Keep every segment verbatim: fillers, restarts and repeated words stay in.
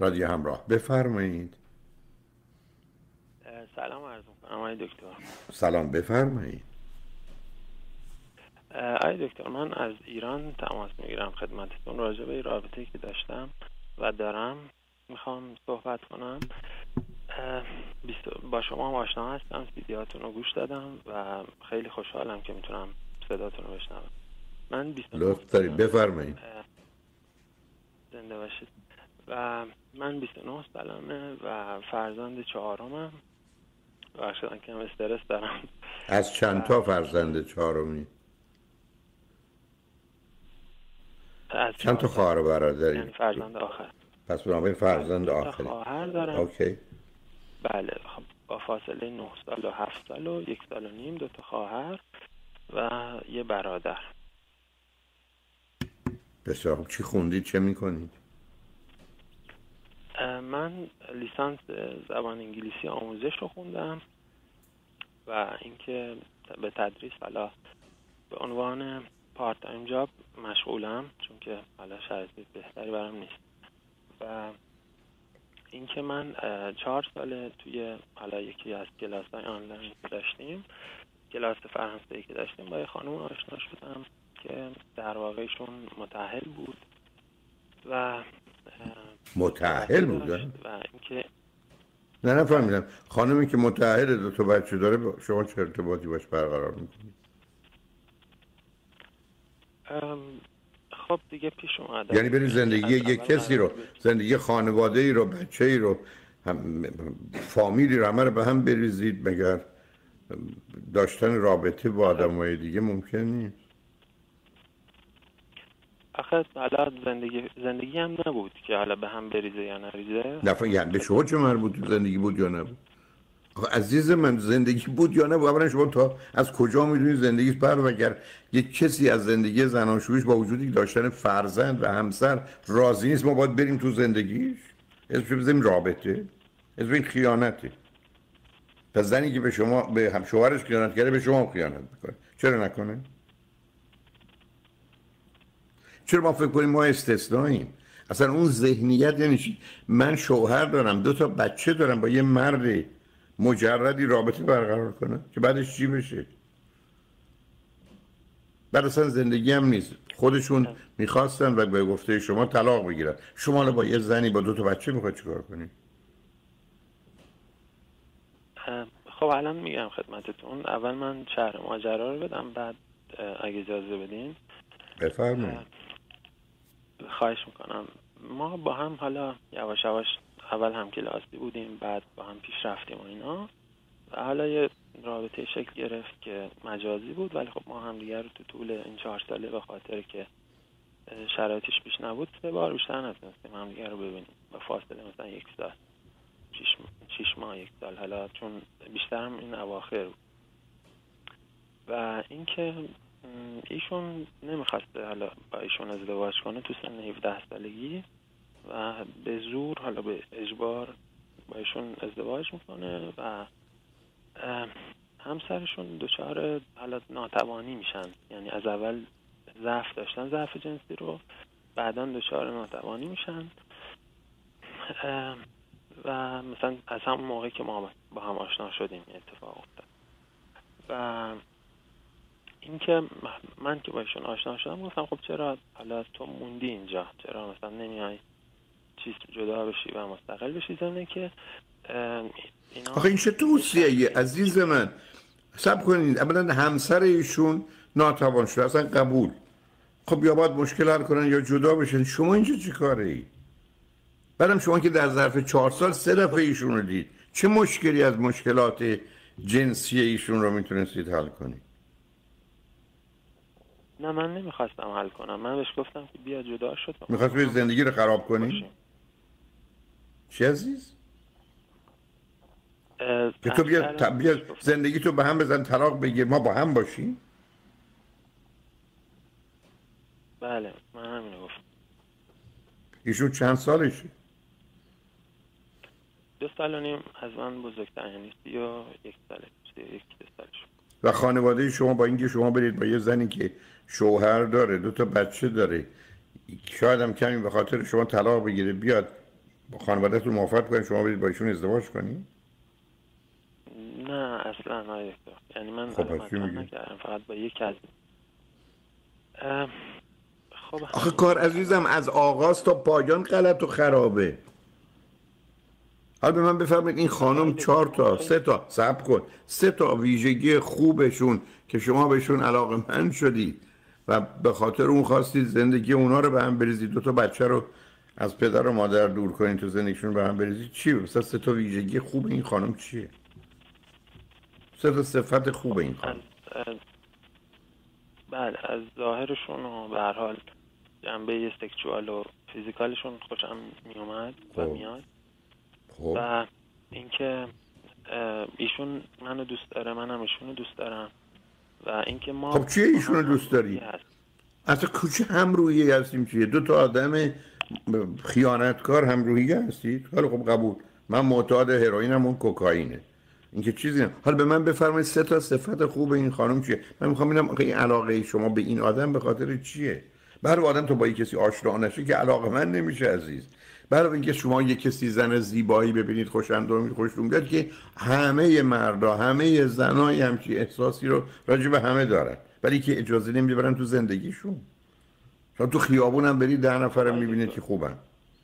رادیو همراه. بفرمایید. سلام عرض می‌کنم آقای دکتر. سلام، بفرمایید. آقای دکتر، من از ایران تماس میگیرم خدمتتون راجع به رابطه‌ای که داشتم و دارم میخوام صحبت کنم. با شما هم آشنا هستم، ویدیوهاتون رو گوش دادم و خیلی خوشحالم که میتونم صداتون رو بشنوم. من بیست و نه لطف دارید بفرمایید. زنده باشید. و من بیست و نه سالمه و فرزند چهارمم. بخشیدن که هم استرس دارم. از چند تا فرزند چهارمی؟ از چند تا خواهر و برادری؟ یعنی فرزند آخر. پس بنابراین فرزند آخری. خواهر دارم. اوکی. بله، خب با فاصله نه سال و هفت سال و یک سال و نیم دو تا خواهر و یه برادر. بسیار خوب. چی خوندید، چه میکنید؟ من لیسانس زبان انگلیسی آموزش رو خوندم و اینکه به تدریس حالا به عنوان پارت تایم جاب مشغولم، چون که حالا شرایط بهتری برام نیست. و اینکه من چهار سال توی حالا یکی از کلاس‌های آنلاین که داشتیم، کلاس فرانسوی که داشتیم، با یه خانم آشنا شدم که در واقعشون متأهل بود و متأهل بودن؟ و اینکه نه نفهمیدم. خانمی که متأهل دو تا بچه داره شما چه ارتباطی باش برقرار میکنید؟ خب دیگه پیش اومده. یعنی برید زندگی یک کسی رو، زندگی خانواده ای رو، بچه ای رو، هم فامیلی رو همه رو به هم بریزید، مگر داشتن رابطه با آدمای دیگه ممکن نیست؟ آخه حالا زندگی زندگی هم نبود که حالا به هم بریزه یا نریزه. نفهم یعنی به شما چه مربوط؟ زندگی بود یا نبود؟ عزیز من، زندگی بود یا نبود؟ اولا شما تا از کجا میدونید زندگی پر؟ و اگر یک کسی از زندگی زناشویش با وجودی داشتن فرزند و همسر راضی نیست، ما باید بریم تو زندگیش؟ اسمش بزنیم رابطه؟ اسم این خیانته. پس زنی که به شما، به هم شوهرش خیانت کرده، به شما خیانت میکنه. چرا نکنه؟ چرا ما فکر کنیم ما استثنائیم؟ اصلا اون ذهنیت یعنی چی؟ من شوهر دارم، دو تا بچه دارم، با یه مرد مجردی رابطه برقرار کنم که بعدش چی بشه؟ بعد اصلا زندگی هم نیست. خودشون میخواستن و به گفته شما طلاق بگیرن. شما با یه زنی با دو تا بچه میخواد چیکار کنید؟ خب الان میگم خدمتتون. اول من شرح ماجرا رو بدم، بعد اگه اجازه بدین. بفرمایید. خواهش میکنم. ما با هم حالا یواش یواش اول هم کلاسی بودیم، بعد با هم پیش رفتیم و اینا، و حالا یه رابطه شکل گرفت که مجازی بود، ولی خب ما هم دیگر رو تو طول این چهار ساله به خاطر که شرایطش پیش نبود سه بار بیشتر نتونستیم هم دیگر رو ببینیم با فاصله مثلا یک سال، شش, شش ماه، یک سال، حالا چون بیشتر هم این اواخر بود. و اینکه ایشون نمیخواسته حالا با ایشون ازدواج کنه تو سن هفده سالگی و به زور حالا به اجبار با ایشون ازدواج میکنه و همسرشون دچار حالت ناتوانی میشن. یعنی از اول ضعف داشتن، ضعف جنسی رو، بعدا دچار ناتوانی میشن و مثلا از همون موقعی که ما با هم آشنا شدیم اتفاق افتاد. و اینکه من که با ایشون آشنا شدم گفتم خب چرا حالا تو موندی اینجا، چرا مثلا نمیای چیز جدا بشی و مستقل بشی؟ زنه که اینا آخه این چه توصیه‌ای عزیز من؟ صبر کنید. اولا همسر ایشون ناتوان شده، اصلا قبول. خب یا باید مشکل حل کنن یا جدا بشن. شما اینجا چی کاره ای؟ بعدم شما که در ظرف چهار سال سه دفعه ایشون رو دید، چه مشکلی از مشکلات جنسی ایشون رو میتونستید حل کنید؟ نه من نمیخواستم حل کنم. من بهش گفتم که بیا جدا شد. میخواست به زندگی رو خراب کنی؟ چی عزیز؟ که تو بیا, تا بیا زندگی تو به هم بزن، طلاق بگیر، ما با هم باشیم؟ بله من همینو گفتم. ایشون چند سالشه؟ دو سال و نیم از من بزرگتر، یعنی سی و یک ساله، سی و یک سالش. و خانواده شما با اینکه شما برید با یه زنی که شوهر داره، دو تا بچه داره، شاید هم کمی به خاطر شما طلاق بگیره، بیاد با خانواده‌تون موافقت کنید شما برید با ایشون ازدواج کنید؟ نه اصلا آقای دکتر، یعنی من خب الان پس چی مطرح میگی؟ نکردم، فقط با یک از اه، خب آخه همین کار مثلا. عزیزم از آغاز تا پایان غلط و خرابه. حالا به من بفرمایید این آخه آقای خانم دکتر چهار ما تا خیلی سه تا صبر کن سه تا ویژگی خوبشون که شما بهشون علاقه‌مند شدید و به خاطر اون خواستید زندگی اونا رو به هم بریزید، دو تا بچه رو از پدر و مادر دور کنید تو زندگیشون به هم بریزید، چی مثلا سه تا ویژگی خوب این خانم چیه؟ سه تا صفت خوب خب این از, خانم. از بله از ظاهرشون و به هر حال جنبه سکشوال و فیزیکالشون خوشم میومد و خب میاد خب و اینکه اه، ایشون منو دوست داره، منم ایشونو دوست دارم و اینکه ما خب چیه با هم ایشونو دوست همروحی داری؟ هست. اصلا کوچه همرویی هستیم چیه؟ دو تا آدم خیانتکار همرویی هستید؟ حالا خب قبول، من معتاد هروئینم اون کوکائینه، این که چیزی نه. حالا به من بفرمایید سه تا صفت خوب این خانم چیه؟ من میخوام ببینم آخه این علاقه شما به این آدم به خاطر چیه؟ برای آدم تو با یک کسی آشنا نشی که علاقه من نمیشه عزیز. برای اینکه شما یک کسی زن زیبایی ببینید خوشندون خوشتون بیاد که همه مردا همه زنای همچی احساسی رو راجع به همه دارن، ولی که اجازه نمیده برن تو زندگیشون. شما تو خیابون هم برید ده خب نفر آقای میبینید دکتر که خوبن.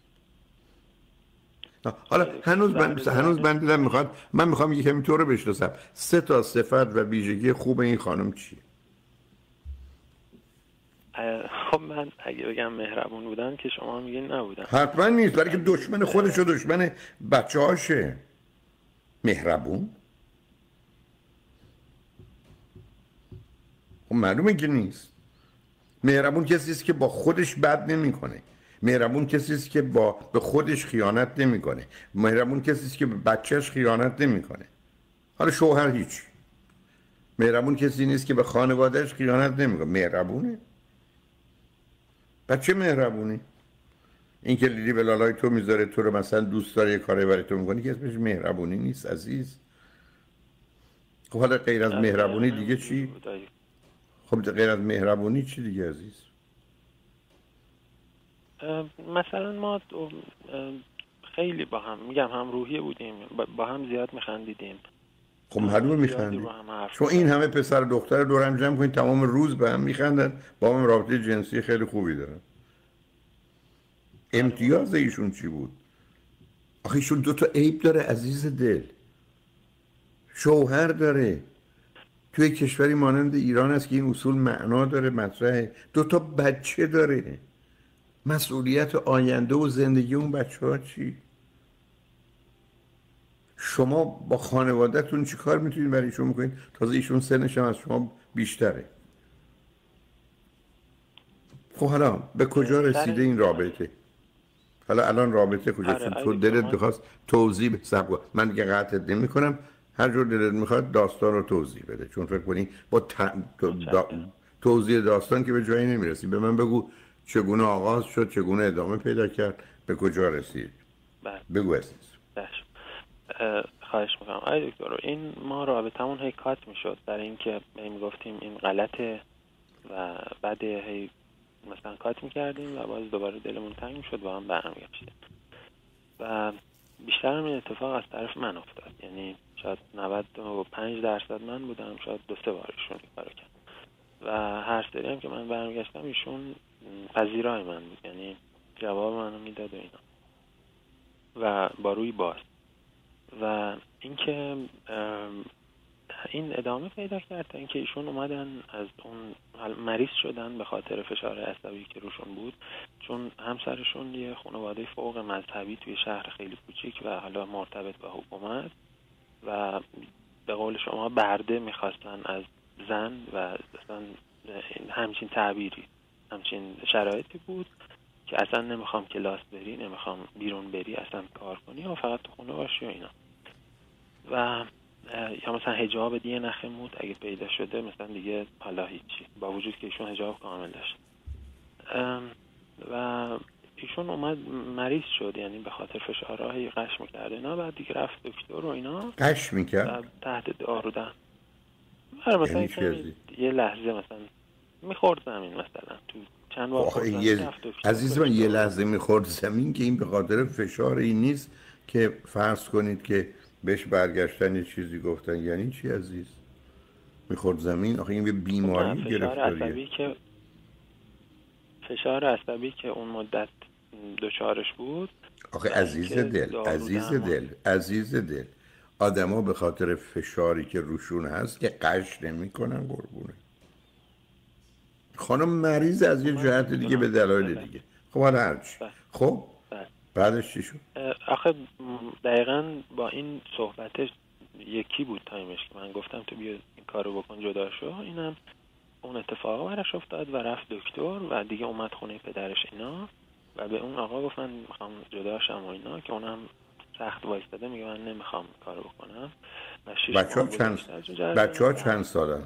حالا آقای دکتر هنوز من بعد هنوز ازدواج من دیدم میخواد من میخوام یکم تو رو بشناسم. سه تا صفت و ویژگی خوب این خانم چیه؟ اه، خب من اگه بگم مهربون بودن که شما میگین نبودن، حتما نیست، برای که ولی دشمن خودش و دشمن بچه هاشه. مهربون؟ خب معلومه که نیست. مهربون کسی است که با خودش بد نمیکنه. مهربون کسی است که با به خودش خیانت نمیکنه. مهربون کسی است که به بچهش خیانت نمیکنه. حالا شوهر هیچ. مهربون کسی نیست که به خانوادهش خیانت نمیکنه. مهربونه؟ بچه مهربونی؟ این که لیلی به لالای تو میذاره، تو رو مثلا دوست داره، یه کاری برای تو میکنه، که اسمش مهربونی نیست عزیز. خب حالا غیر از دقیقا مهربونی دیگه همینجوری چی؟ بود آقای. خب غیر از مهربونی چی دیگه عزیز؟ اه، مثلا ما دو- اه، خیلی با هم میگم هم روحی بودیم، با با هم زیاد میخندیدیم، خب معلومه زیادی میخندی. با هم حرف شما این میزدیم. همه پسر و دختر دور هم جمع کنید تمام روز به هم میخندن، با هم رابطه جنسی خیلی خوبی دارن. معلومه. امتیاز ایشون چی بود؟ آخه ایشون دو تا عیب داره عزیز دل. شوهر داره، توی کشوری مانند ایران است که این اصول معنا داره، مطرحه. دو تا بچه داره، مسئولیت آینده و زندگی اون بچه ها چی؟ شما با خانوادهتون چی کار میتونید برای ایشون میکنید؟ تازه ایشون سنش هم از شما بیشتره. خب حالا به کجا اه، سر رسیده این رابطه؟ حالا الان رابطه کجا؟ آره چون آقای تو دکتر دلت ما بخواست توضیح به سبب من دیگه قطعت نمی کنم، هر جور دلت میخواد داستان رو توضیح بده، چون فکر کنی با ت... تو- دا... متشکرم. توضیح داستان که به جایی نمیرسی. به من بگو چگونه آغاز شد، چگونه ادامه پیدا کرد، به کجا رسید. بله بگو عزیز. بش. اه، خواهش میکنم آقای دکتر، این ما رابطمون هی کات میشد برای اینکه هی میگفتیم این غلطه و بعد هی مثلا کات میکردیم و باز دوباره دلمون تنگ میشد و هم برمیگشتیم و بیشتر هم این اتفاق از طرف من افتاد، یعنی شاید نود و پنج درصد من بودم، شاید دو سه بارشون این کارو کرد و هر سری هم که من برمیگشتم ایشون پذیرای من بود، یعنی جواب منو میداد و اینا و با روی باز و اینکه این ادامه پیدا کرد تا اینکه ایشون اومدن از اون مریض شدن به خاطر فشار عصبی که روشون بود، چون همسرشون یه خانواده فوق مذهبی توی شهر خیلی کوچیک و حالا مرتبط به حکومت و به قول شما برده میخواستن از زن و اصلا همچین تعبیری، همچین شرایطی بود که اصلا نمیخوام کلاس بری، نمیخوام بیرون بری، اصلا کار کنی و فقط تو خونه باشی و اینا. و یا مثلا حجاب دیگه نخمود اگه پیدا شده مثلا دیگه حالا هیچی، با وجود که ایشون حجاب کامل داشت و ایشون اومد مریض شد، یعنی به خاطر فشارهای قش میکرده اینا، بعد دیگه رفت دکتر و اینا قش میکرد؟ و تحت دارو دهن. آره مثلا یعنی چی کمی عزیز؟ یه لحظه مثلا میخورد زمین، مثلا تو چند بار آخه خورد یه رفت دکتر عزیز من، یه دکتر. لحظه میخورد زمین که این به خاطر فشاری نیست که فرض کنید که بهش برگشتن یه چیزی گفتن. یعنی چی عزیز؟ میخورد زمین؟ آخه این یه خب نه، بیماری فشار گرفتاریه. عصبی که فشار عصبی که اون مدت دچارش بود. آخه و عزیز اینکه دل دارو عزیز درمان. دل عزیز دل آدما به خاطر فشاری که روشون هست که قش نمیکنن قربونه. خانم مریض از خب یه من جهت دیگه به میدونم. دلایل بله. دیگه. خب حالا هرچی. بله. خب بله. بعدش چی شد؟ اه، آخه م، دقیقاً با این صحبتش یکی بود تایمش که من گفتم تو بیا این کارو بکن جدا شو. اینم اون اتفاق براش افتاد و رفت دکتر و دیگه اومد خونه پدرش اینا و به اون آقا گفت من میخوام جدا شم و اینا، که اونم سخت وایستاده میگه من نمیخوام کارو بکنم. و شش بچه ها ماه چند گذشته از اون جریان بچه ها و چند سالن؟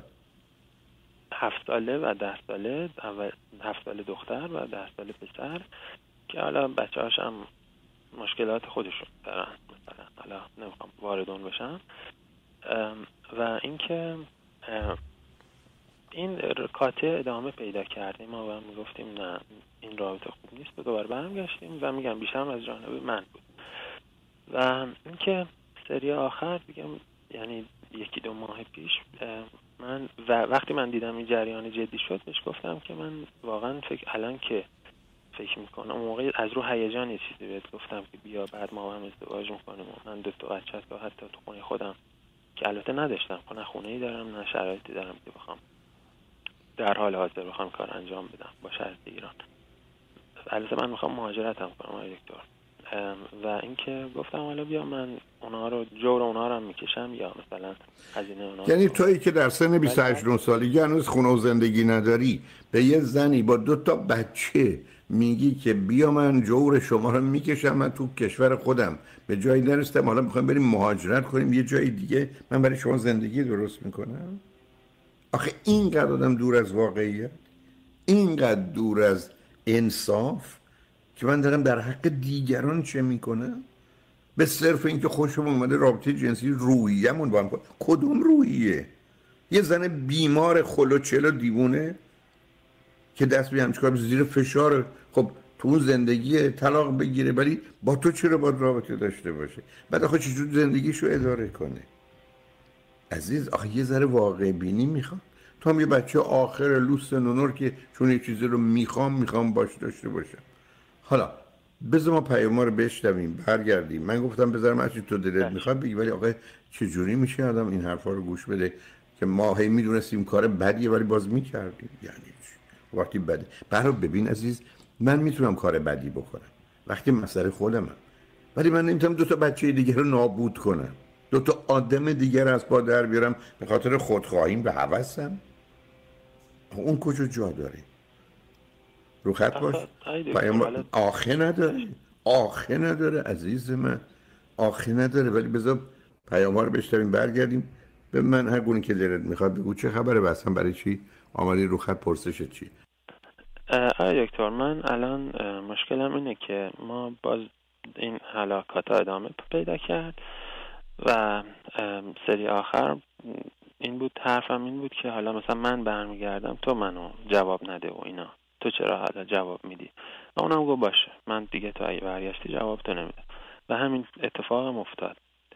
هفت ساله و ده ساله. اول هفت ساله دختر و ده ساله پسر، که حالا بچه هاش هم مشکلات خودشون دارن مثلا، حالا نمیخوام وارد اون بشم. ام، و اینکه ام، این قاطع ادامه پیدا کردیم. ما با هم میگفتیم نه این رابطه خوب نیست و دوباره برمیگشتیم و میگم بیشتر از جانب من بود. و اینکه سری آخر دیگه، یعنی یکی دو ماه پیش، ام، من و وقتی من دیدم این جریان جدی شد بهش گفتم که من واقعا فکر الان که فکر میکنم اون موقع از رو هیجان یه چیزی بهت گفتم که بیا بعد ما هم ازدواج میکنیم و من دو تا بچه هست و حتی تو خونه خودم که البته نداشتم، نه خونه ای دارم نه شرایطی دارم که بخوام در حال حاضر بخوام کار انجام بدم با شرط ایران. البته من میخوام مهاجرت هم کنم آقای دکتر. و اینکه گفتم حالا بیا من اونها رو جور اونها رو هم میکشم یا مثلا هزینه اونها یعنی رو. تویی که در سن بیست و هشت سالگی هنوز خونه و زندگی نداری به یه زنی با دو تا بچه میگی که بیا من جور شما رو میکشم، من تو کشور خودم به جایی نرسیدم، حالا میخوایم بریم مهاجرت کنیم یه جای دیگه، من برای شما زندگی درست میکنم. آخه اینقدر آدم دور از واقعیت، اینقدر دور از انصاف که من دارم در حق دیگران چه میکنم به صرف اینکه خوشم اومده رابطه جنسی روحیه‌مون با هم کنه. کدوم روحیه؟ یه زن بیمار خلوچل و دیوونه که دست به همچین کار زیر فشار، خب تو اون زندگی طلاق بگیره ولی با تو چرا باید رابطه داشته باشه؟ بعد آخه چجور زندگیشو اداره کنه؟ عزیز آخه یه ذره واقع بینی میخواد. تو هم یه بچه آخر لوس نونور که چون یه چیزی رو میخوام میخوام باش داشته باشم. حالا بذار ما پیام رو بشنویم برگردیم. من گفتم بذارم هرچی تو دلت میخواد بگی، ولی آقا چجوری میشه آدم این حرفا رو گوش بده که ما هی میدونستیم کار بدیه ولی باز میکردیم؟ یعنی چی؟ وقتی بده برای ببین عزیز، من میتونم کار بدی بکنم وقتی مسئله خودمم، ولی من نمیتونم دو تا بچه دیگه رو نابود کنم، دو تا آدم دیگر از پا در بیارم به خاطر خودخواهیم به هوسم. اون کجا جا داره؟ رو خط باش. پیام آخه نداره، آخه نداره عزیز من، آخه نداره. ولی بذار پیام ها رو بشتریم برگردیم به من هر گونه که دلت میخواد بگو چه خبره بستم برای چی آمدی رو خط، پرسشت چی؟ آقای دکتر من الان مشکلم اینه که ما باز این هلاکات ادامه پیدا کرد و سری آخر این بود، حرفم این بود که حالا مثلا من برمیگردم تو منو جواب نده و اینا، تو چرا حالا جواب میدی؟ و اونم گفت باشه من دیگه تو اگه برگشتی جواب تو نمیدم و همین اتفاق افتاد.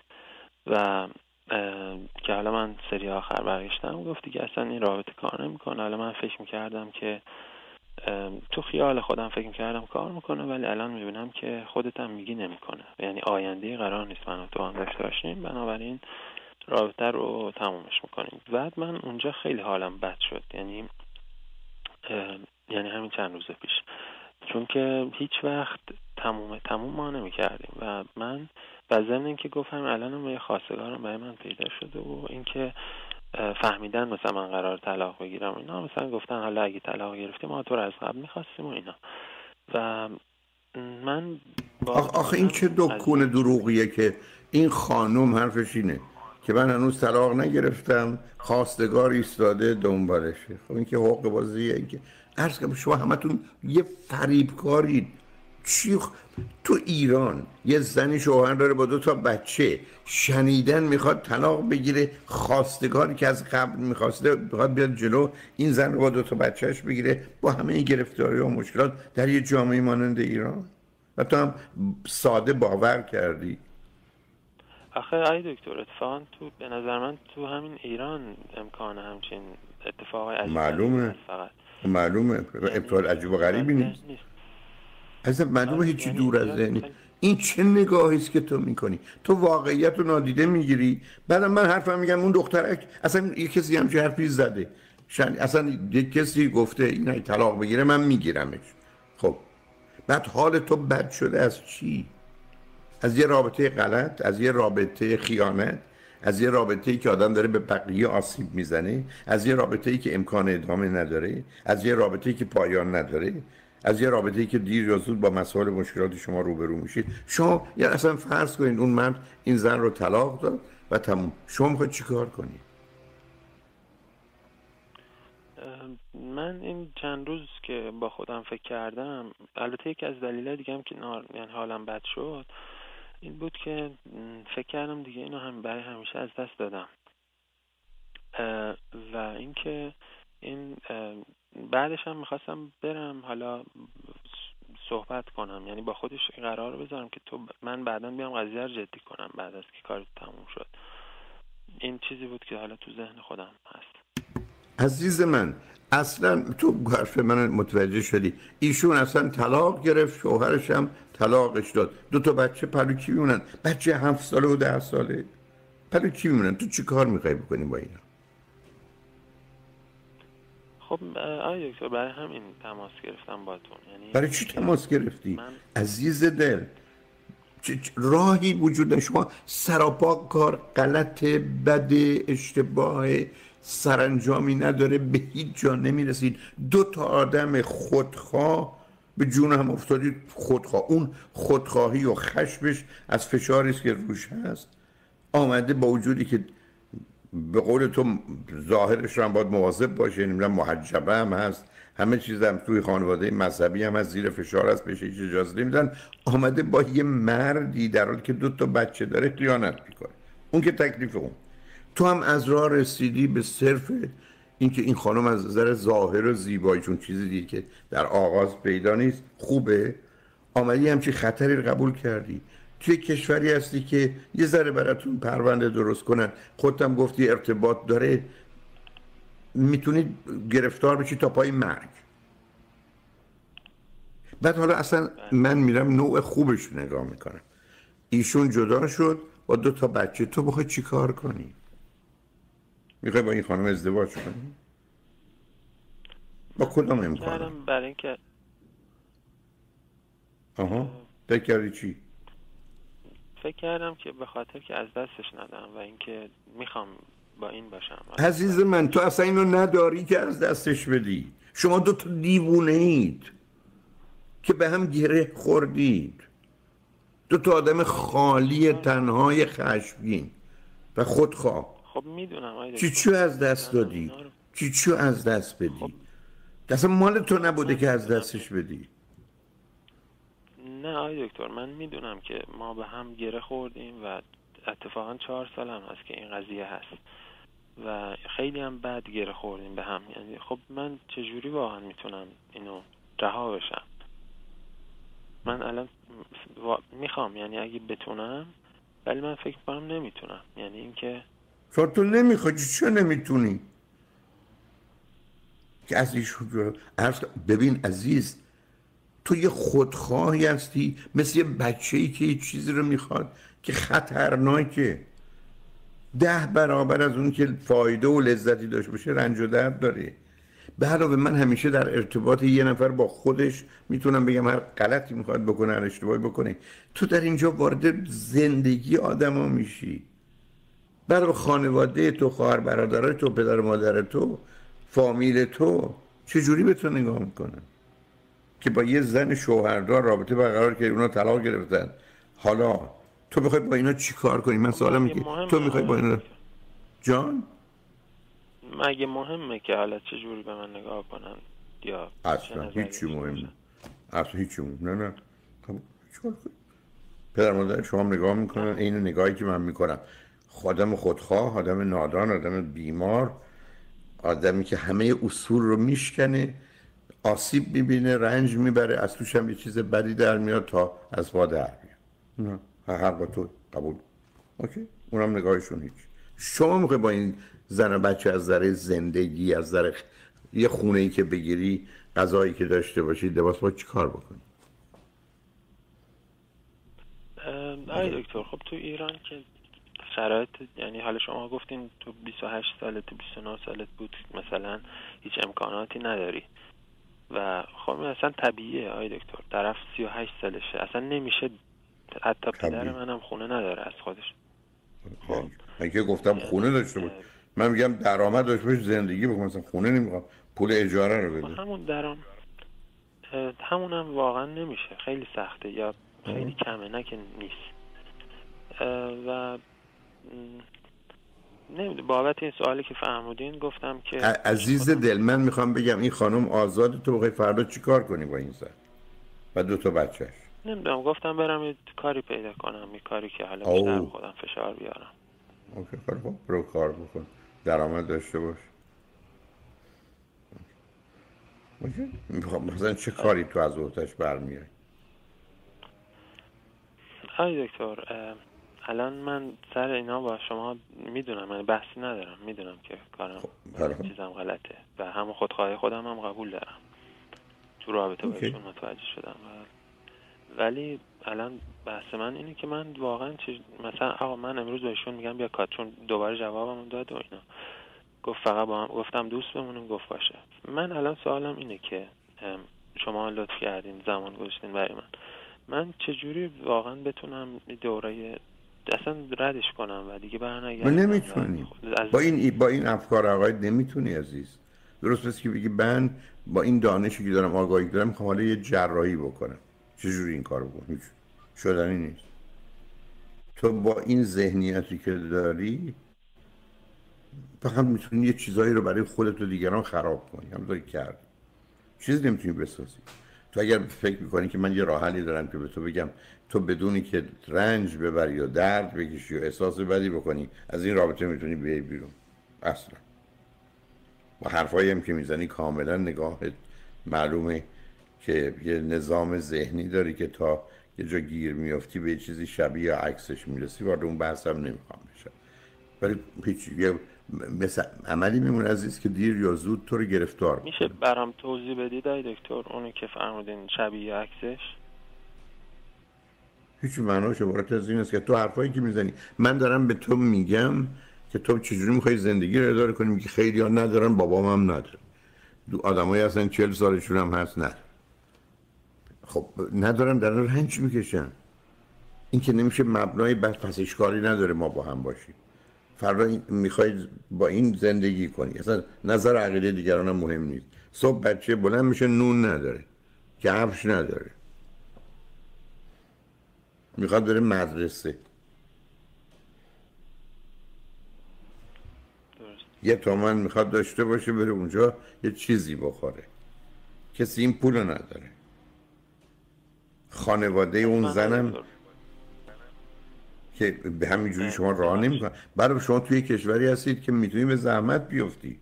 و که حالا من سری آخر برگشتم گفت دیگه اصلا این رابطه کار نمیکنه. حالا من فکر میکردم که تو خیال خودم فکر میکردم کار میکنه، ولی الان میبینم که خودت هم میگی نمیکنه، یعنی آینده قرار نیست من و تو هم داشته باشیم، بنابراین رابطه رو تمومش میکنیم. بعد من اونجا خیلی حالم بد شد، یعنی یعنی همین چند روز پیش، چون که هیچ وقت تموم تموم ما نمیکردیم و من و ضمن اینکه گفتم الان هم یه خواستگارم برای من پیدا شده و اینکه فهمیدن مثلا من قرار طلاق بگیرم اینا، مثلا گفتن حالا اگه طلاق گرفتیم ما تو رو از قبل می‌خواستیم و اینا. و من آخ آخه این چه دکون دروغیه که این خانم حرفش اینه که من هنوز طلاق نگرفتم، خواستگار ایستاده دنبالشه. خب این که حقوق بازیه. این که عرض کنم شما همتون یه فریبکارید. چی خ... تو ایران یه زنی شوهر داره با دو تا بچه، شنیدن میخواد طلاق بگیره، خواستگاری که از قبل میخواسته میخواد بیاد جلو این زن رو با دو تا بچهش بگیره، با همه این گرفتاری و مشکلات در یه جامعه مانند ایران، و تو هم ساده باور کردی. آخه ای دکتر اتفاقا تو به نظر من تو همین ایران امکان همچین اتفاقای عجیب معلومه هست فقط معلومه ابطال عجیب و غریبی نیست. اصلا معلومه آره، هیچی یعنی دور از اینجا ذهنی. خیلی- این چه نگاهی است که تو میکنی؟ تو واقعیت رو نادیده میگیری. بعدم من حرفم میگم اون دخترک اصلا یه کسی همچین حرفی زده، شن... اصلا یه کسی گفته این اگه طلاق بگیره من میگیرمش. خب بعد حال تو بد شده از چی؟ از یه رابطه غلط، از یه رابطه خیانت، از یه رابطه‌ای که آدم داره به بقیه آسیب میزنه، از یه رابطه‌ای که امکان ادامه نداره، از یه رابطه‌ای که پایان نداره، از یه رابطه‌ای که دیر یا زود با مسائل مشکلات شما روبرو میشید. شما یا اصلا فرض کنید اون مرد این زن رو طلاق داد و تموم، شما میخواید چیکار کنید؟ من این چند روز که با خودم فکر کردم، البته یکی از دلایل دیگه هم که نار... یعنی حالم بد شد این بود که فکر کردم دیگه اینو هم برای همیشه از دست دادم و اینکه این بعدش هم میخواستم برم حالا صحبت کنم، یعنی با خودش قرار بذارم که تو من بعداً بیام قضیه رو جدی کنم بعد از که کار تموم شد. این چیزی بود که حالا تو ذهن خودم هست. عزیز من اصلا تو حرف من متوجه شدی، ایشون اصلا طلاق گرفت، شوهرش هم طلاقش داد، دو تا بچه پلو کی میمونن؟ بچه هفت ساله و ده ساله پلو کی میمونن؟ تو چی کار میخوای بکنی با اینا؟ خب آیا دکتر برای همین تماس گرفتم باتون. یعنی برای چی تماس گرفتی؟ من... عزیز دل چه راهی وجود داره؟ شما سراپا کار غلط، بد، اشتباه، سرانجامی نداره، به هیچ جا نمیرسید. دو تا آدم خودخواه به جون هم افتادید. خودخواه، اون خودخواهی و خشمش از فشاری است که روش هست آمده، با وجودی که به قول تو ظاهرش رو هم باید مواظب باشه، نمیدونم محجبه هم هست، همه چیز هم توی خانواده مذهبی هم هست، زیر فشار هست، بهش هیچ اجازه نمیدن، آمده با یه مردی در حالی که دو تا بچه داره خیانت میکنه. اون که تکلیف اون. تو هم از راه رسیدی به صرف اینکه این خانم از نظر ظاهر و زیبایی، چون چیزی دیگه که در آغاز پیدا نیست خوبه، آمدی همچی خطری رو قبول کردی. توی کشوری هستی که یه ذره براتون پرونده درست کنن، خودت هم گفتی ارتباط داره، میتونید گرفتار بشی تا پای مرگ. بعد حالا اصلا من میرم نوع خوبش نگاه میکنم، ایشون جدا شد با دو تا بچه، تو بخوای چی کار کنی؟ میخوای با این خانم ازدواج کنی؟ با کدام امکانم؟ برای اینکه آها فکر کردی چی؟ فکر کردم که به خاطر که از دستش ندم و اینکه میخوام با این باشم. عزیز من تو اصلا اینو نداری که از دستش بدی. شما دو تا دیوونه اید که به هم گره خوردید، دو تا آدم خالی، تنهای، خشمگین و خودخواه. خب میدونم چی چی از دست دادی؟ چی چی از دست بدی؟ خب. اصلا مال تو نبوده که از دستش بدی. نه آقای دکتر من میدونم که ما به هم گره خوردیم و اتفاقا چهار سال هم هست که این قضیه هست و خیلی هم بد گره خوردیم به هم. یعنی خب من چجوری واقعا میتونم اینو رها بشم؟ من الان میخوام، یعنی اگه بتونم، ولی من فکر کنم نمیتونم. یعنی اینکه چون تو نمیخوای، چرا نمیتونی؟ که از ایشون عرض ببین عزیز، تو یه خودخواهی هستی، مثل یه بچه‌ای که یه چیزی رو میخواد که خطرناکه، ده برابر از اون که فایده و لذتی داشته باشه رنج و درد داره. به علاوه من همیشه در ارتباط یه نفر با خودش میتونم بگم هر غلطی میخواد بکنه، هر اشتباهی بکنه. تو در اینجا وارد زندگی آدما میشی، برای خانواده تو، خواهر برادر تو، پدر مادر تو، فامیل تو چجوری به تو نگاه میکنن که با یه زن شوهردار رابطه برقرار کردی، اونا طلاق گرفتن، حالا تو بخوای با اینا چی کار کنی؟ من سوالم اینه که تو میخوای با اینا جان مگه مهمه که حالا چجوری به من نگاه کنن یا اصلا هیچی مهم اصلا هیچی مهم نه نه چون پدر مادر شما هم نگاه میکنن این نگاهی که من میکنم، آدم خودخواه، آدم نادان، آدم بیمار، آدمی که همه اصول رو میشکنه، آسیب میبینه، رنج میبره، از توش هم یه چیز بدی در میاد تا از پا در میاد. نه حق با تو، قبول. اوکی، اونم نگاهشون هیچ. شما موقع با این زن و بچه از نظر زندگی، از نظر یه خونه ای که بگیری، غذایی که داشته باشی، لباس، با چی کار بکنی؟ آی دکتر، خب تو ایران که شرایط، یعنی حالا شما گفتین تو بیست و هشت سالت تو بیست و نه سالت بود مثلا هیچ امکاناتی نداری و خب اصلا طبیعیه آی دکتر، طرف سی و هشت سالشه، اصلا نمیشه، حتی پدر منم خونه نداره از خودش. خب من که گفتم خونه داشته باش، من میگم درآمد داشته باش، زندگی بکن، مثلا خونه نمیخوام، پول اجاره رو بده. همون درام همونم واقعا نمیشه، خیلی سخته یا خیلی کمه، نه که نیست. و نمیدونم بابت این سوالی که فرمودین گفتم که عزیز دل، من میخوام بگم این خانم آزاد، تو بخوای فردا چی کار کنی با این زن و دو تا بچهش؟ نمیدونم، گفتم برم یه کاری پیدا کنم، یه کاری که حالا بیشتر خودم فشار بیارم. اوکی، خب برو کار بکن، درآمد داشته باش. اوکی، میخوام مثلا چه کاری تو از اوتش برمیای؟ های دکتر، الان من سر اینا با شما میدونم، من بحثی ندارم، میدونم که کارم خب. چیزم غلطه و هم خودخواهی خودم هم قبول دارم، تو رابطه با ایشون متوجه شدم. ولی الان بحث من اینه که من واقعا چه مثلا آقا من امروز بهشون میگم بیا کار، چون دوباره جوابم داد و اینا، گفت فقط با هم، گفتم دوست بمونیم، گفت باشه. من الان سوالم اینه که شما لطف کردین زمان گذاشتین برای من، من چجوری واقعا بتونم دوره اصلا ردش کنم و دیگه برنگردم؟ من نمیتونی از... با این با این افکار عقاید نمیتونی عزیز. درست است که بگی من با این دانشی که دارم، آگاهی دارم، میخوام حالا یه جراحی بکنم. چجوری این کارو بکنم؟ هیچ شدنی نیست. تو با این ذهنیتی که داری فقط میتونی یه چیزایی رو برای خودت و دیگران خراب کنی. هم داری کردی، چیز نمیتونی بسازی. تو اگر فکر میکنی که من یه راه حلی دارم که به تو بگم تو بدونی که رنج ببری یا درد بکشی یا احساس بدی بکنی از این رابطه میتونی بیای بیرون، اصلا با حرفایی هم که میزنی کاملا نگاهت معلومه که یه نظام ذهنی داری که تا یه جا گیر میافتی به یه چیزی شبیه یا عکسش میرسی. وارد اون بحث هم نمیخوام بشم، ولی هیچ یه مثل عملی میمونه عزیز که دیر یا زود تو رو گرفتار میشه کنه. برام توضیح بدید ای دکتر اونی که فرمودین شبیه عکسش؟ هیچ معناش عبارت از این است که تو حرفایی که میزنی، من دارم به تو میگم که تو چجوری میخوای زندگی رو اداره کنی، که خیلی ها ندارن، بابام هم نداره، دو آدمایی هستن چهل سالشون هم هست نه، خب ندارن، در رنج میکشن. این که نمیشه مبنای بحث، پس اشکالی نداره ما با هم باشیم. فردا میخوای با این زندگی کنی، اصلا نظر عقیده دیگران هم مهم نیست. صبح بچه بلند میشه نون نداره، کفش نداره، میخواد بره مدرسه، یه تومن میخواد داشته باشه بره اونجا یه چیزی بخوره، کسی این پولو نداره. خانواده اون زنم که به همین جوری شما راه نمیکنن. برای شما توی کشوری هستید که میتونی به زحمت بیفتی.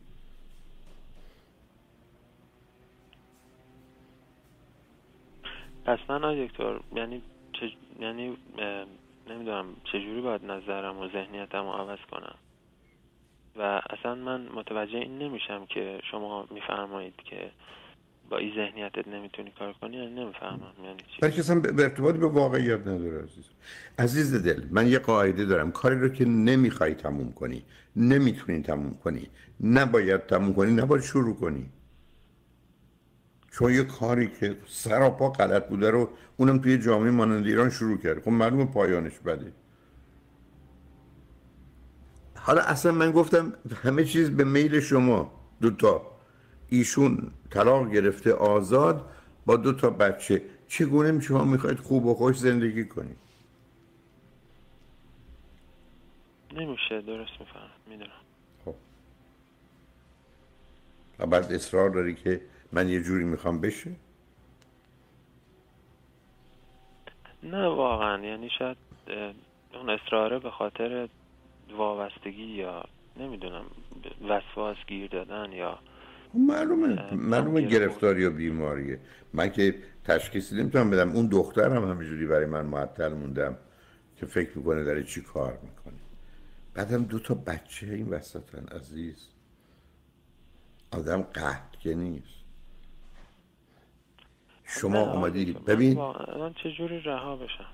پس من آقای دکتر یعنی چه... یعنی نمیدونم چجوری باید نظرم و ذهنیتم رو عوض کنم و اصلا من متوجه این نمیشم که شما میفرمایید که با این ذهنیتت نمیتونی کار کنی، یعنی نمیفهمم یعنی چی. برای اصلا به ارتباط به واقعیت نداره عزیز. عزیز دل، من یه قاعده دارم، کاری رو که نمیخوای تموم کنی، نمیتونی تموم کنی، نباید تموم کنی، نباید شروع کنی. چون یه کاری که سراپا غلط بوده رو اونم توی جامعه مانند ایران شروع کرد، خب معلومه پایانش بده. حالا اصلا من گفتم همه چیز به میل شما دوتا. ایشون طلاق گرفته آزاد با دو تا بچه، چگونه شما میخواید خوب و خوش زندگی کنید؟ نمیشه. درست میفهم، میدونم. خب بعد اصرار داری که من یه جوری میخوام بشه؟ نه واقعا، یعنی شاید اون اصراره به خاطر وابستگی یا نمیدونم وسواس گیر دادن یا معلومه معلومه گرفتاری و بیماریه. من که تشخیصی نمیتونم بدم. اون دخترم همینجوری برای من معطل موندم که فکر میکنه داره چی کار میکنه. بعدم دو تا بچه این وسطن عزیز. آدم قحط که نیست. شما اومدی ببین من چجوری رها بشم؟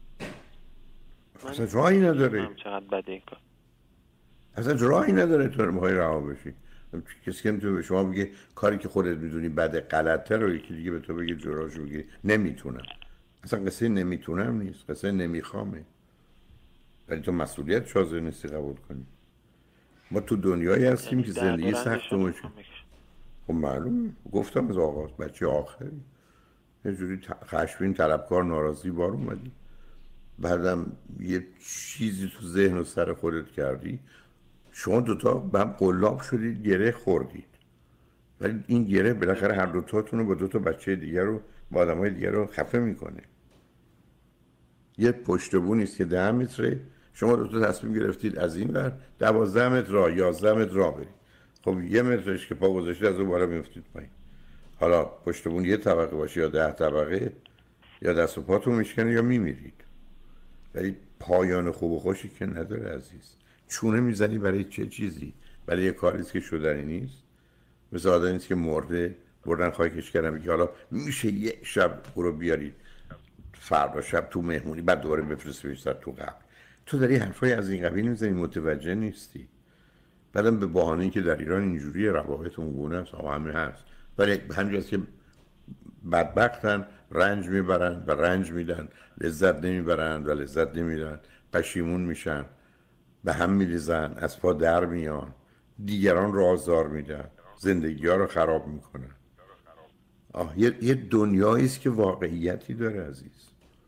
اصلا راهی نداره. چقدر بده این کار. اصلا راهی نداره تو میخوای رها بشی. کسی که میتونه به شما بگه کاری که خودت میدونی بده غلطه رو یکی دیگه به تو بگه جلوشو بگی نمیتونم. اصلا قصه نمیتونم نیست، قصه نمیخوامه. ولی تو مسئولیت شازه نیستی قبول کنی. ما تو دنیایی هستیم که زندگی سخت و مشکل. خب معلومه، گفتم از آغاز بچه آخری یه جوری خشمگین طلبکار ناراضی بار اومدی، بعدم یه چیزی تو ذهن و سر خودت کردی، شما دوتا به هم قلاب شدید، گره خوردید. ولی این گره بالاخره هر دوتاتون رو با دوتا بچه دیگر رو با آدمای دیگر رو خفه میکنه. یه پشت بو نیست که ده متره، شما دوتا تصمیم گرفتید از این ور دوازده متر راه یازده متر راه برید. خب یه مترش که پا گذاشتید از اون بالا میفتید پایین. حالا پشت بون یه طبقه باشه یا ده طبقه، یا دست و پاتون میشکنه یا میمیرید. ولی پایان خوب و خوشی که نداره عزیز. چونه میزنی برای چه چیزی؟ برای یه کاریست که شدنی نیست. مثل آدمی نیست که مرده بردن خاکش کردن که حالا میشه یه شب او رو بیارید فردا شب تو مهمونی بعد دوباره بفرستیش تو قبر. تو داری حرفای از این قبیل میزنی، متوجه نیستی. بعدم به بهانه‌ای که در ایران اینجوری روابط اونگونه است، همه هست. ولی همینجاست که بدبختن، رنج میبرن و رنج میدن، لذت نمیبرن و لذت نمیدن، پشیمون میشن، به هم میریزن، از پا در میان، دیگران رو آزار میدن، زندگی ها رو خراب میکنن. آه یه, یه دنیایی است که واقعیتی داره عزیز.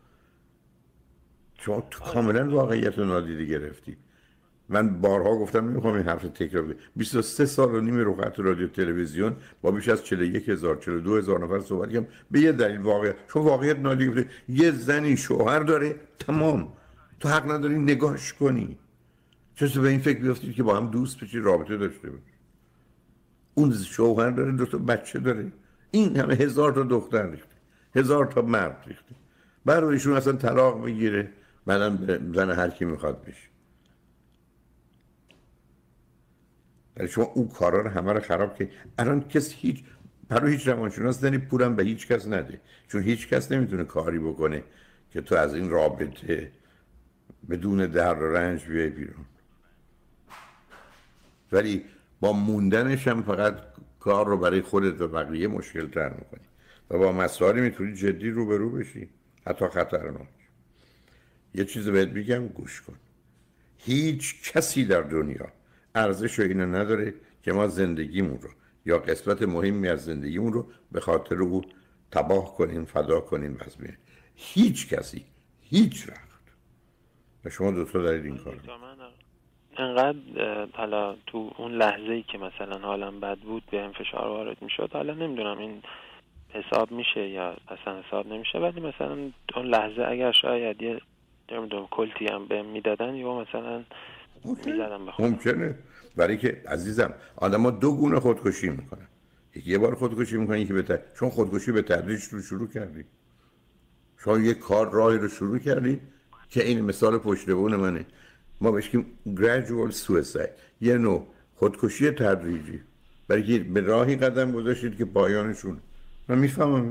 شما تو کاملا واقعیت رو نادیده گرفتی. من بارها گفتم نمیخوام این حرف تکرار بگم. بیست و سه سال و نیم رو خط رادیو تلویزیون با بیش از چهل و یک هزار چهل و دو هزار نفر صحبت کردم به یه دلیل واقعی. چون واقعیت نادیده گرفته. یه زنی شوهر داره، تمام. تو حق نداری نگاش کنی. چرا به این فکر بیافتید که با هم دوست بشی، رابطه داشته باشی؟ اون شوهر داره، دو تا بچه داره، این همه هزار تا دختر ریخته، هزار تا مرد ریخته. بعد ایشون اصلا طلاق بگیره، بعدم زن هر کی میخواد بشه. ولی شما اون کارا رو همه رو خراب که الان کسی هیچ برای هیچ روانشناس دنی پولم به هیچ کس نده، چون هیچ کس نمیتونه کاری بکنه که تو از این رابطه بدون درد و رنج بیای بیرون. ولی با موندنش هم فقط کار رو برای خودت و بقیه مشکل تر میکنی و با مسائلی میتونی جدی روبرو بشی، حتی خطرناک. یه چیز بهت بگم گوش کن. هیچ کسی در دنیا ارزش اینو نداره که ما زندگیمون رو یا قسمت مهمی از زندگیمون رو به خاطر او تباه کنیم، فدا کنیم. بس هیچ کسی هیچ وقت. و شما دوتا دارید این کار. انقدر حالا تو اون لحظه‌ای که مثلا حالم بد بود به هم فشار وارد میشد، حالا نمیدونم این حساب میشه یا اصلا حساب نمیشه، ولی مثلا اون لحظه اگر شاید یه نمیدونم کلتی هم بهم میدادن یا مثلا میزدم به خودم. ممکنه، برای که عزیزم آدم‌ها دو گونه خودکشی میکنن. یکی یه بار خودکشی میکنن، یکی به تدریج. چون خودکشی به تدریج رو شروع کردی، شما یه کار راهی رو شروع کردی که این مثال پشت بون منه. ما بهش میگیم gradual suicide، یه نوع خودکشی تدریجی، برای که به راهی قدم گذاشتید که پایانشون. من میفهمم،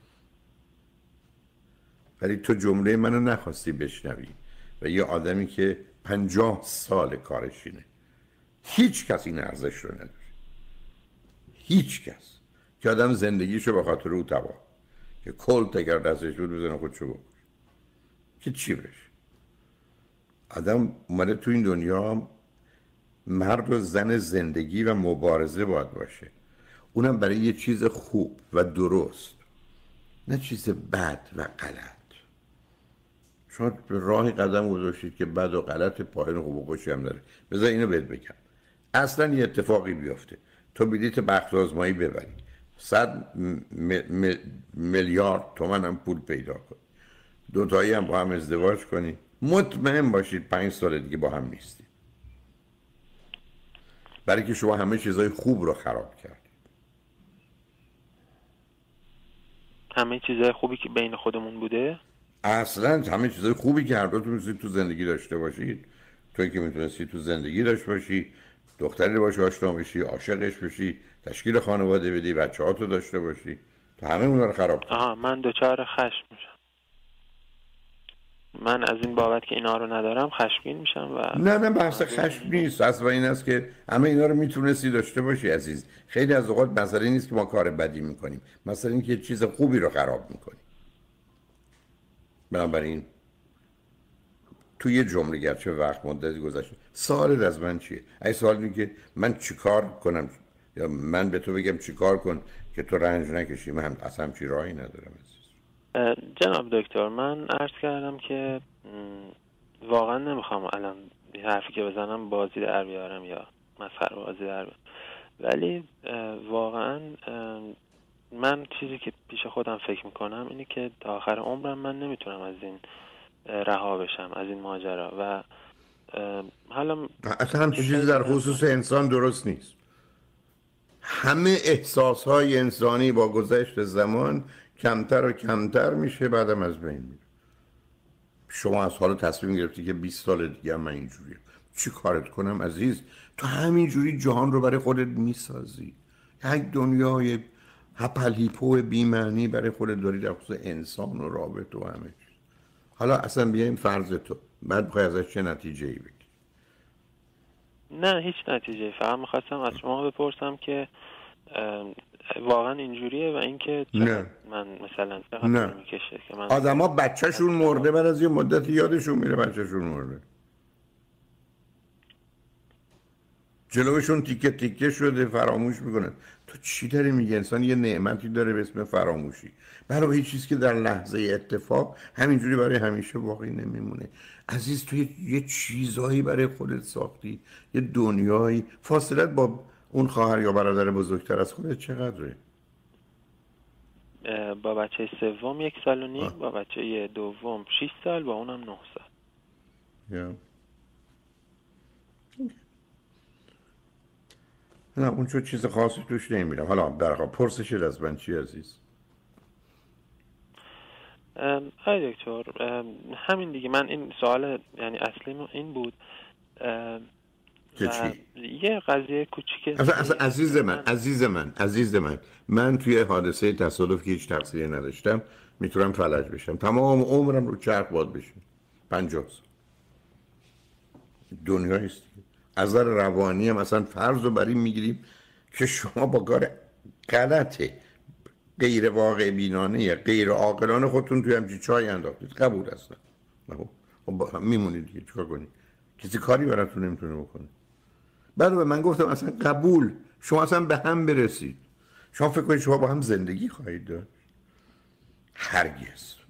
ولی تو جمله منو نخواستی بشنوی. و یه آدمی که پنجاه سال کارش اینه، هیچ کس این ارزش رو نداره، هیچ کس، که آدم زندگیشو به خاطر او تباه، که کلت اگر دستش بود بزنه خودشو بکشه که چی بشه. آدم اومده تو این دنیا مرد و زن زندگی و مبارزه باید باشه، اونم برای یه چیز خوب و درست، نه چیز بد و غلط. شما به راهی قدم گذاشتید که بد و غلط، پایان خوب و خوشی هم داره. بذار اینو بهت بگم، اصلا یه اتفاقی بیفته تو بلیط بخت آزمایی ببری، صد م- م- میلیارد تومن هم پول پیدا کن، دوتایی هم با هم ازدواج کنید، مطمئن باشید پنج سال دیگه با هم نیستید، برای که شما همه چیزای خوب رو خراب کردید. همه چیزای خوبی که بین خودمون بوده اصلا همه چیزای خوبی که هر دوتون میتونید تو زندگی داشته باشید، توی که میتونستی تو زندگی داشته باشی، دختری باش آشنا بشی، عاشقش بشی، تشکیل خانواده بدی، بچه‌هاتو داشته باشی، تو همه اونا رو خراب کردی. آها من دوچار خشم میشم. من از این بابت که اینا رو ندارم خشمگین میشم و نه نه بحث خشم نیست، اصلا این است که همه اینا رو میتونستی داشته باشی عزیز. خیلی از اوقات مسئله نیست که ما کار بدی میکنیم، مثلا اینکه چیز خوبی رو خراب میکنیم. بنابراین توی یه جمله گرچه وقت مدتی گذشته، سوالت از من چیه؟ اگه سوال اینه که من چیکار کنم یا من به تو بگم چیکار کن که تو رنج نکشی، من هم اصلا همچی راهی ندارم عزیز. جناب دکتر من عرض کردم که م، واقعا نمیخوام الان این حرفی که بزنم بازی در بیارم یا مسخره بازی در بیارم، ولی اه، واقعا اه، من چیزی که پیش خودم فکر میکنم اینه که تا آخر عمرم من نمیتونم از این اه، رها بشم، از این ماجرا. و اه، حالا اصلا همچی چیزی در خصوص انسان درست نیست. همه احساسهای انسانی با گذشت زمان کمتر و کمتر میشه، بعدم از بین میره. شما از حالا تصمیم گرفتی که بیست سال دیگه من اینجوریم، چی کارت کنم عزیز؟ تو همینجوری جهان رو برای خودت میسازی، یک دنیای هپل هیپو بی‌معنی برای خودت داری در خصوص انسان و رابطه و همه چیز. حالا اصلا بیایم فرض تو، بعد بخوای ازش چه نتیجه ای بگیری؟ نه هیچ نتیجه، فقط میخواستم از شما بپرسم که اه، واقعا اینجوریه و اینکه نه من مثلا چقدر نه، طول میکشه که من آدما بچهشون مرده، بعد از یه مدتی یادشون میره بچهشون مرده، جلوشون تیکه تیکه شده، فراموش میکنن. تو چی داری میگی؟ انسان یه نعمتی داره به اسم فراموشی، برای هیچ چیز که در لحظه اتفاق همینجوری برای همیشه باقی نمیمونه عزیز. تو یه, یه چیزایی برای خودت ساختی، یه دنیایی. فاصلت با اون خواهر یا برادر بزرگتر از خودت چقدره؟ اه، با بچه سوم یک سال و نیم، آه. با بچه دوم شیش سال، با اونم نه سال. یا نه اون چه چیز خاصی توش نمیرم. حالا در واقع پرسشت از من چی عزیز؟ ام، آی دکتر ام، همین دیگه، من این سوال یعنی اصلی این بود. ام، که و چی؟ یه قضیه کوچیک اصلا, اصلا عزیز من عزیز من عزیز من من توی حادثه تصادف که هیچ تقصیری نداشتم میتونم فلج بشم، تمام عمرم رو چرخ باد بشم، پنجاه سال. دنیاییست از نظر روانی هم اصلا فرض رو بر این میگیریم که شما با کار غلطه، غیر واقع بینانه یا غیر عاقلانه خودتون توی همچین چای انداختید. قبول هستم، خب میمونید دیگه، چیکار کنید؟ کسی کاری براتون نمیتونه بکنه. بعد به من گفتم اصلا قبول، شما اصلا به هم برسید. شما فکر کنید شما با هم زندگی خواهید داشت؟ هرگز.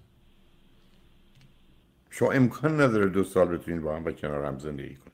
شما امکان نداره دو سال بتونید با هم و کنار هم زندگی کنید.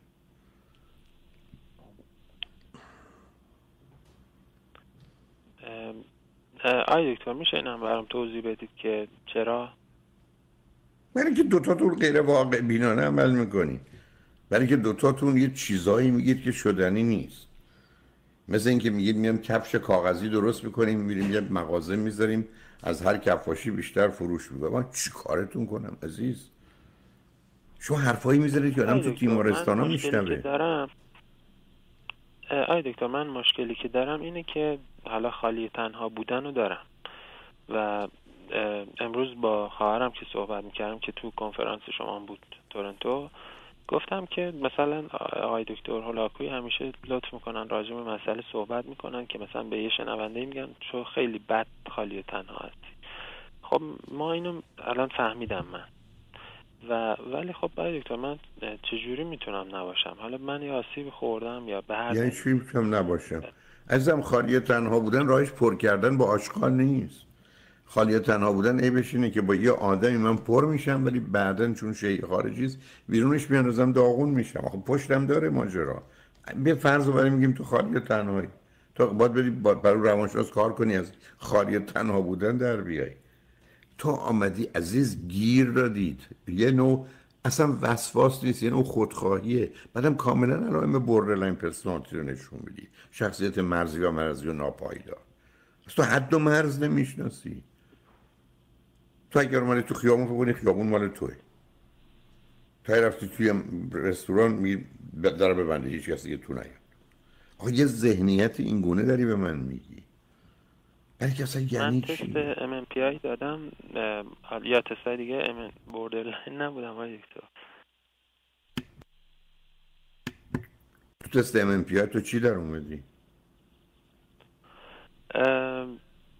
ام، اه، آی دکتر میشه اینم برام توضیح بدید که چرا؟ برای اینکه دوتاتون غیر واقع بینانه عمل میکنید، برای اینکه دوتاتون یه چیزایی میگید که شدنی نیست. مثل اینکه میگید میام کفش کاغذی درست میکنیم، میریم یه مغازه میذاریم، از هر کفاشی بیشتر فروش میکنم. من چی کارتون کنم عزیز؟ شما حرفایی میذارید که آدم تو تیمارستان ها میشنوه. دارم آی دکتر من مشکلی که دارم اینه که حالا خالی تنها بودن رو دارم و امروز با خواهرم که صحبت میکردم که تو کنفرانس شما بود تورنتو، گفتم که مثلا آقای دکتر هولاکویی همیشه لطف میکنن راجع به مسئله صحبت میکنن که مثلا به یه شنونده میگن چون خیلی بد خالی تنها هستی. خب ما اینو الان فهمیدم من و ولی خب آقای دکتر من چجوری میتونم نباشم؟ حالا من یه آسیب خوردم یا به هر یعنی چی میتونم نباشم؟ عزیزم خالی تنها بودن راهش پر کردن با آشغال نیست. خالی تنها بودن عیبش اینه که با یه آدمی من پر میشم ولی بعدن چون شیء خارجیست بیرونش میاندازم داغون میشم. خب پشتم داره ماجرا. به فرض برای میگیم تو خالی تنهایی، تو باید بری برای روانشناس کار کنی از خالی تنها بودن در بیای. تو آمدی عزیز گیر دادید، یه نوع اصلا وسواس نیست، یه نوع خودخواهیه. بعدم کاملا علائم بوردرلاین پرسونالیتی رو نشون میدی، شخصیت مرزی و مرزی و ناپایدار. تو حد و مرز نمیشناسی. تو اگر اومدی تو خیابون فکر کنی خیابون مال توه، تا رفتی توی رستوران می در ببنده هیچ کسی که تو نیاد. آخه یه ذهنیت این گونه داری به من میگی، بلکه اصلا من یعنی تست چی؟ ام ام پی آی دادم، یا تستای دیگه ام بوردرلاین نبودم آقای دکتر. تو تست ام ام پی آی تو چی در اومدی؟ ام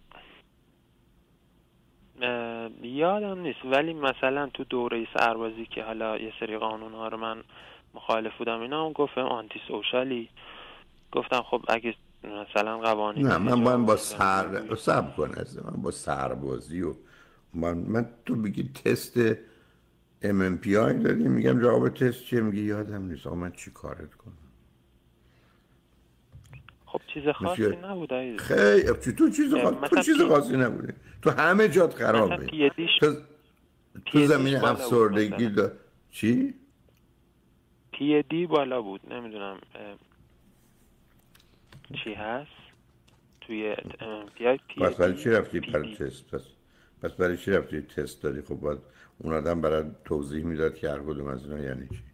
یادم نیست، ولی مثلا تو دوره سربازی که حالا یه سری قانون ها رو من مخالف بودم اینا، هم گفتم آنتی سوشالی، گفتم خب اگه مثلا قوانین نه من با حجاب و با اینا رو سر روی سب کن از من با سربازی و من, من تو بگی تست ام ام پی آی دادی، میگم جواب تست چیه، میگی یادم نیست. آقا من چی کارت کنم؟ خب چیز خاصی مثل نبود آقای دکتر. خیلی چی تو چیز خاص، تو مثلا چیز پی خاصی نبوده، تو همه جات مثلا خرابه. پیدیش تو تو پیدیش زمین بالا بود، افسردگی مثلا دا... چی؟ پیدی بالا بود، نمیدونم چی هست توی ام ام پی آی. پس برای چی پیدی رفتی پر پیدی تست؟ پس پس برای چی رفتی تست دادی؟ خب باید اون آدم برای توضیح میداد که هر کدوم از اینا یعنی چی.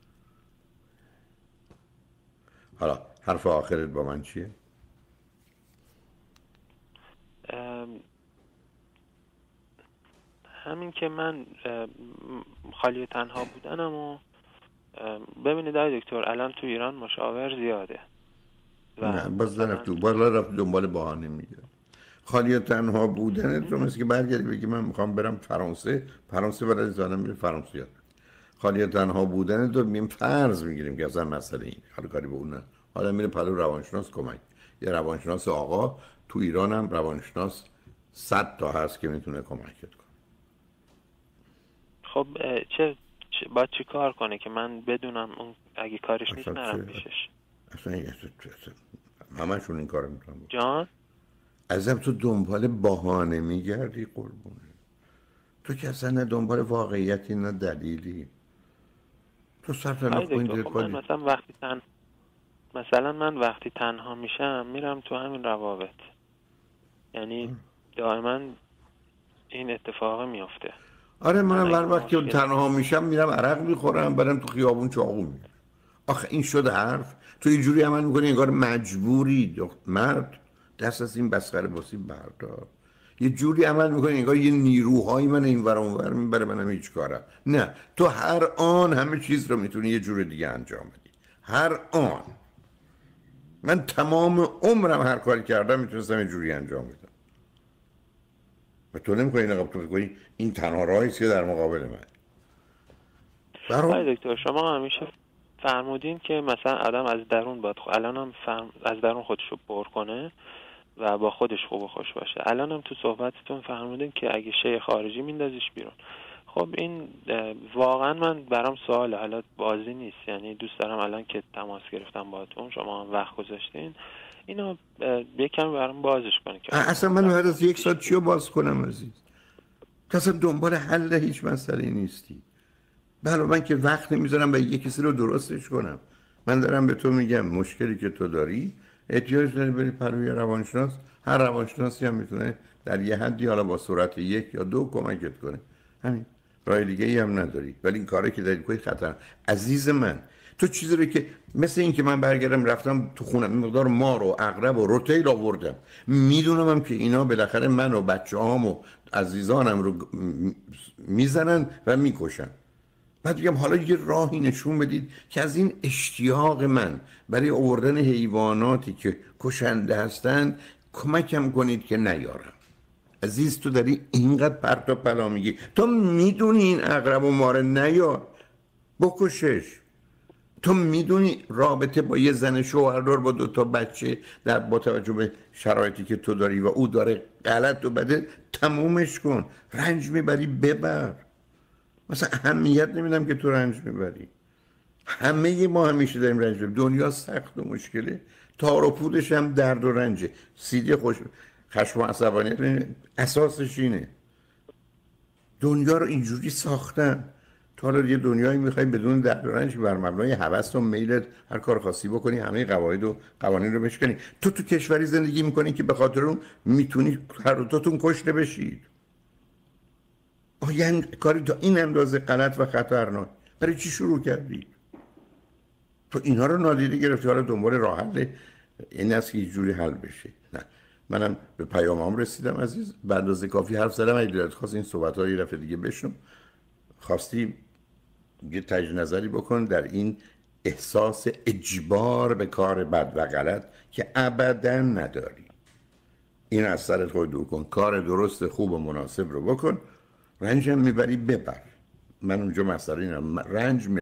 حالا حرف آخرت با من چیه؟ همین که من خالی تنها بودنم و ببینید آقای دکتر، الان تو ایران مشاور زیاده نه و باز مثلا رفت تو بالا رفت دنبال بهانه میگه. خالی تنها بودن تو مثل که برگردی بگی من میخوام برم فرانسه، فرانسه برای زانم میره فرانسه یاد. خالی تنها بودن تو میم فرض میگیریم که اصلا مسئله این حالا کاری به اون نه. حالا میره پلو روانشناس کمک، یه روانشناس آقا تو ایران هم روانشناس صد تا هست که میتونه کمکت کنه. خب چه, چه باید چی کار کنه که من بدونم اون اگه کارش نیست اصلا نرم چه پیشش؟ اصلا این اصلا همشون این کارو میکنن. جان ازم تو دنبال بهانه میگردی قربونه. تو که اصلا نه دنبال واقعیتی نه دلیلی. تو سرطان آقای کن دکتر، دل خب من خالی. مثلا وقتی تن مثلا من وقتی تنها میشم میرم تو همین روابط، یعنی دائما این اتفاق میفته. آره من منم هر اگه وقت که مشکل تنها میشم میرم عرق میخورم، برم تو خیابون چاقو میگیرم. آخه این شده حرف؟ تو اینجوری عمل میکنی انگار مجبوری دخت مرد دست از این بسخره باسی بردار. یه جوری عمل میکنی انگار یه نیروهایی من این ور اون ور میبره، منم هیچ کارم نه. تو هر آن همه چیز رو میتونی یه جور دیگه انجام بدی. هر آن من تمام عمرم هر کاری کردم میتونستم یه جوری انجام بدم. و تو نمی‌کنی نقاب تو بگویی این تنها راهی است که در مقابل من. برام آقای دکتر شما همیشه فرمودین که مثلا آدم از درون باید خو... الان هم فرم... از درون خودش رو پر کنه و با خودش خوب و خوش باشه. الان هم تو صحبتتون فرمودین که اگه شی خارجی میندازیش بیرون. خب این واقعا من برام سواله، حالا بازی نیست، یعنی دوست دارم الان که تماس گرفتم باهاتون، شما هم وقت گذاشتین، اینو یکم برام بازش کنید که اصلا من بعد از یک ساعت چیو باز کنم عزیز؟ تو اصلا دنبال حل هیچ مسئله نیستی. بله من که وقت نمیذارم به یک کسی رو درستش کنم. من دارم به تو میگم مشکلی که تو داری احتیاج داری بری پروی روانشناس. هر روانشناسی هم میتونه در یه حدی حالا با سرعت یک یا دو کمکت کنه. همین، راه دیگه ای هم نداری. ولی این کاری که داری کوی خطر. عزیز من تو چیزی رو که مثل این که من برگردم رفتم تو خونه مقدار مار و عقرب و روتیل آوردم، میدونم هم که اینا بالاخره من و بچه‌هام و عزیزانم رو میزنن و میکشن. بعد بگم حالا یه راهی نشون بدید که از این اشتیاق من برای آوردن حیواناتی که کشنده هستند کمکم کنید که نیارم. عزیز تو داری اینقدر پرت و پلا میگی، تو میدونی این عقرب و ماره نیار، بکشش. تو میدونی رابطه با یه زن شوهردار با دو تا بچه در با توجه به شرایطی که تو داری و او داره غلط و بده تمومش کن. رنج میبری ببر. مثلا اهمیت نمیدم که تو رنج میبری. همه ما همیشه داریم رنج میبریم. دنیا سخت و مشکله، تار و پودش هم درد و رنجه. سیدی خوش خشم و عصبانیت اساسش اینه. دنیا رو اینجوری ساختن. تو حالا یه دنیایی میخوای بدون درد و رنج بر مبنای هوس و میلت هر کار خاصی بکنی، همه قواعد و قوانین رو بشکنی. تو تو کشوری زندگی میکنی که به خاطر اون میتونی هر دوتاتون کشته بشید. آه یعنی کاری تا این اندازه غلط و خطرناک برای چی شروع کردی؟ تو اینها رو نادیده گرفتی، حالا دنبال راه حل این است که یه جوری حل بشه. نه، منم به پیامام رسیدم عزیز، به اندازه کافی حرف زدم. اگه دلت خواست این صحبت‌ها یه دفعه دیگه بشنو، خواستی یه تجدید نظری بکن در این احساس اجبار به کار بد و غلط که ابدا نداری. این از سرت خود دور کن، کار درست خوب و مناسب رو بکن، رنجم میبری ببر. من اونجا مسئله اینم، رنج